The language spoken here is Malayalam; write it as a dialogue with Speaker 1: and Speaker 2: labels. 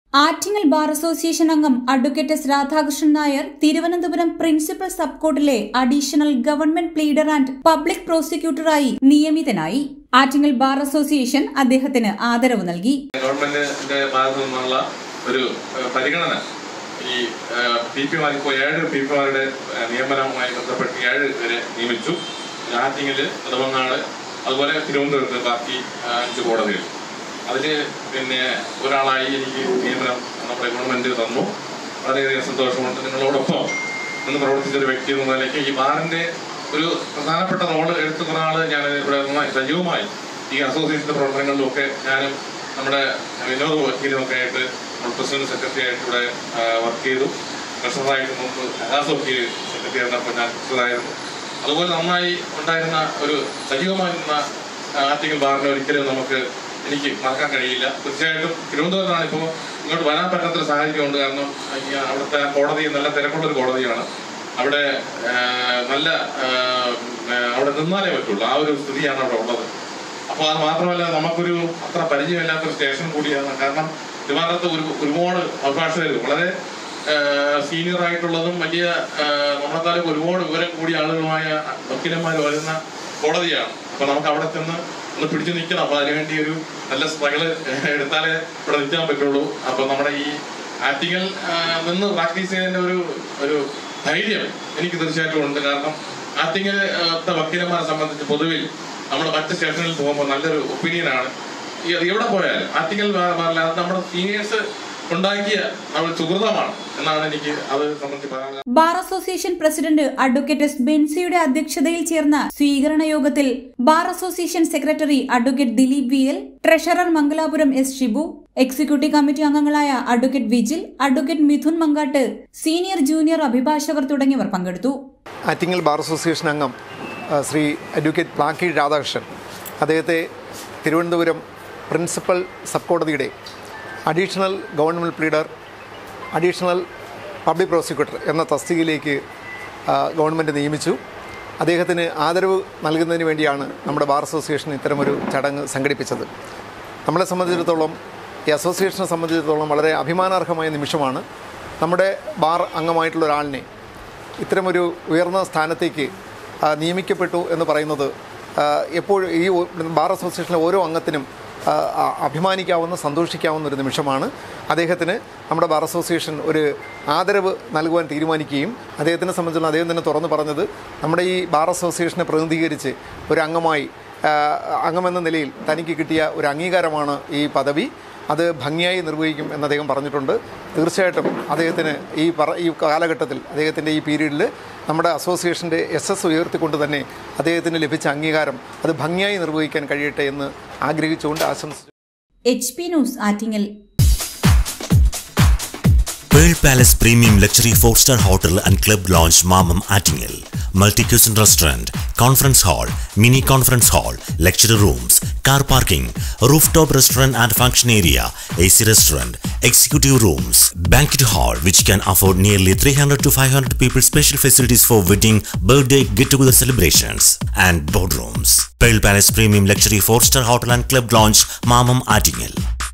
Speaker 1: ആറ്റിങ്ങൽ ബാർ അസോസിയേഷൻ അംഗം advocate S Radhakrishnan Nair Thiruvananthapuram principal sub കോർട്ടിലെ additional government pleader and public പ്രോസിക്യൂട്ടറായി നിയമിതനായി. ആറ്റിങ്ങൽ ബാർ അസോസിയേഷൻ അദ്ദേഹത്തിന് ആദരവ് നൽകി.
Speaker 2: ഗവൺമെന്റിന്റെ ഭാഗത്തു നിന്നുള്ള ഒരു പരിഗണന ഈ പി.പിമാർക്ക് 7 പി.പിമാരുടെ നിയമനവുമായി ബന്ധപ്പെട്ട് 7 പേരെ നിയമിച്ചു. ആറ്റിങ്ങല്, നെടുമങ്ങാട്, അതുപോലെ തിരുവനന്തപുരത്ത് ബാക്കി 5 കോടതികൾ. അതില് ഒരാളായി എനിക്ക് നിയമനം നമ്മുടെ ഗവൺമെന്റ് തന്നു. വളരെയധികം സന്തോഷമുണ്ട്. നിങ്ങളോടൊപ്പം നിന്ന് പ്രവർത്തിച്ചൊരു വ്യക്തി എന്ന നിലയ്ക്ക് ഈ ബാറിന്റെ ഒരു പ്രധാനപ്പെട്ട റോള് എടുത്തു കുറെ ആള് ഞാൻ ഇവിടെ സജീവമായി ഈ അസോസിയേഷന്റെ പ്രവർത്തനങ്ങളിലൊക്കെ ഞാനും നമ്മുടെ വിനോദ വക്കീലുമൊക്കെ ആയിട്ട് പ്രസിഡന്റ് സെക്രട്ടറി ആയിട്ട് ഇവിടെ വർക്ക് ചെയ്തു. ട്രഷററായിട്ട് മുമ്പ് ഹരാസ് വക്കീൽ സെക്രട്ടറി ആയിരുന്നപ്പോൾ ഞാൻ ട്രഷറായിരുന്നു. അതുപോലെ നന്നായി ഉണ്ടായിരുന്ന ഒരു സജീവമായിരുന്ന ആറ്റിങ്ങൽ ബാറിനെ ഒരിക്കലും എനിക്ക് മറക്കാൻ കഴിയില്ല. തീർച്ചയായിട്ടും തിരുവനന്തപുരത്താണ് ഇപ്പോൾ ഇങ്ങോട്ട് വരാൻ പറ്റാത്തൊരു സാഹചര്യമുണ്ട്. കാരണം അവിടുത്തെ കോടതി നല്ല തിരക്കുള്ളൊരു കോടതിയാണ്. അവിടെ അവിടെ നിന്നാലേ പറ്റുള്ളൂ. ആ ഒരു സ്ഥിതിയാണ് അവിടെ ഉള്ളത്. അപ്പോൾ അത് മാത്രമല്ല, നമുക്കൊരു അത്ര പരിചയമില്ലാത്തൊരു സ്റ്റേഷൻ കൂടിയാണ്. കാരണം ട്രിവാൻഡ്രത്ത് ഒരുപാട് അഭിഭാഷകർ വളരെ സീനിയർ ആയിട്ടുള്ളതും വലിയ നമ്മളെക്കാളും ഒരുപാട് വിവരം കൂടിയ ആളുകളുമായ വക്കീലന്മാർ വരുന്ന കോടതിയാണ്. അപ്പൊ നമുക്ക് അവിടെ ചെന്ന് ഒന്ന് പിടിച്ചു നിൽക്കണം. അപ്പൊ അതിനുവേണ്ടി ഒരു നല്ല സ്ട്രഗിള് എടുത്താലേ ഇവിടെ നിൽക്കാൻ പറ്റുള്ളൂ. അപ്പൊ നമ്മുടെ ഈ ആറ്റിങ്ങൽ നിന്ന് പ്രാക്ടീസ് ചെയ്യുന്നതിന്റെ ഒരു ധൈര്യം എനിക്ക് തീർച്ചയായിട്ടും ഉണ്ട്. കാരണം ആറ്റിങ്ങലത്തെ വക്കീലന്മാരെ സംബന്ധിച്ച് പൊതുവിൽ നമ്മൾ മറ്റ് സ്റ്റേഷനിൽ പോകുമ്പോൾ നല്ലൊരു ഒപ്പീനിയനാണ്. എവിടെ പോയാലും ആറ്റിങ്ങൽ നമ്മുടെ സീനിയേഴ്സ് ഉണ്ടാക്കിയ സുഹൃതമാണ് എന്നാണ് എനിക്ക് അത് സംബന്ധിച്ച് പറയാനുള്ളത്.
Speaker 1: Bar association president advocate S ബെൻസിയുടെ അധ്യക്ഷതയിൽ ചേർന്ന സ്വീകരണ യോഗത്തിൽ bar association secretary advocate Dileep V L, treasurer Mangalapuram S Shibu, executive committee അംഗങ്ങളായ advocate Vijil, advocate Midhun Mankattu, senior junior അഭിഭാഷകർ തുടങ്ങിയവർ പങ്കെടുത്തു.
Speaker 3: ആറ്റിങ്ങൽ ബാർ അസോസിയേഷൻ അംഗം ശ്രീ അഡ്വക്കേറ്റ് പ്ലാക്കി രാധാകൃഷ്ണൻ അദ്ദേഹത്തെ തിരുവനന്തപുരം പ്രിൻസിപ്പൽ സബ് കോടതിയുടെ additional government pleader, additional public prosecutor എന്ന തസ്തികയിലേക്ക് ഗവൺമെൻറ് നിയമിച്ചു. അദ്ദേഹത്തിന് ആദരവ് നൽകുന്നതിന് വേണ്ടിയാണ് നമ്മുടെ ബാർ അസോസിയേഷൻ ഇത്തരമൊരു ചടങ്ങ് സംഘടിപ്പിച്ചത്. നമ്മളെ സംബന്ധിച്ചിടത്തോളം, ഈ അസോസിയേഷനെ സംബന്ധിച്ചിടത്തോളം വളരെ അഭിമാനാർഹമായ നിമിഷമാണ്. നമ്മുടെ ബാർ അംഗമായിട്ടുള്ള ഒരാളിനെ ഇത്തരമൊരു ഉയർന്ന സ്ഥാനത്തേക്ക് നിയമിക്കപ്പെട്ടു എന്ന് പറയുന്നത് എപ്പോഴും ഈ ബാർ അസോസിയേഷനിലെ ഓരോ അംഗത്തിനും അഭിമാനിക്കാവുന്ന, സന്തോഷിക്കാവുന്ന ഒരു നിമിഷമാണ്. അദ്ദേഹത്തിന് നമ്മുടെ ബാർ അസോസിയേഷൻ ഒരു ആദരവ് നൽകുവാൻ തീരുമാനിക്കുകയും അദ്ദേഹത്തിനെ സംബന്ധിച്ചുള്ള അദ്ദേഹം തന്നെ തുറന്നു പറഞ്ഞത് നമ്മുടെ ഈ ബാർ അസോസിയേഷനെ പ്രതിനിധീകരിച്ച് ഒരു അംഗമെന്ന നിലയിൽ തനിക്ക് കിട്ടിയ ഒരു അംഗീകാരമാണ് ഈ പദവി. അത് ഭംഗിയായി നിർവഹിക്കും എന്ന് അദ്ദേഹം പറഞ്ഞിട്ടുണ്ട്. തീർച്ചയായിട്ടും അദ്ദേഹത്തിന് ഈ കാലഘട്ടത്തിൽ, അദ്ദേഹത്തിൻ്റെ ഈ പീരീഡിൽ നമ്മുടെ അസോസിയേഷൻ്റെ SS ഉയർത്തിക്കൊണ്ട് തന്നെ അദ്ദേഹത്തിന് ലഭിച്ച അംഗീകാരം അത് ഭംഗിയായി നിർവഹിക്കാൻ കഴിയട്ടെ എന്ന് ആഗ്രഹിച്ചുകൊണ്ട് ആശംസിച്ചു.
Speaker 1: HP news Attingal.
Speaker 4: Pearl Palace Premium Luxury 4-star Hotel and Club Lounge Mamam Attingel. Multi-cuisine restaurant, conference hall, mini conference hall, lecture rooms, car parking, rooftop restaurant and function area, AC restaurant, executive rooms, banquet hall which can afford nearly 300 to 500 people, special facilities for wedding, birthday, get-together celebrations and boardrooms. Pearl Palace Premium Luxury 4-star Hotel and Club Lounge Mamam Attingel.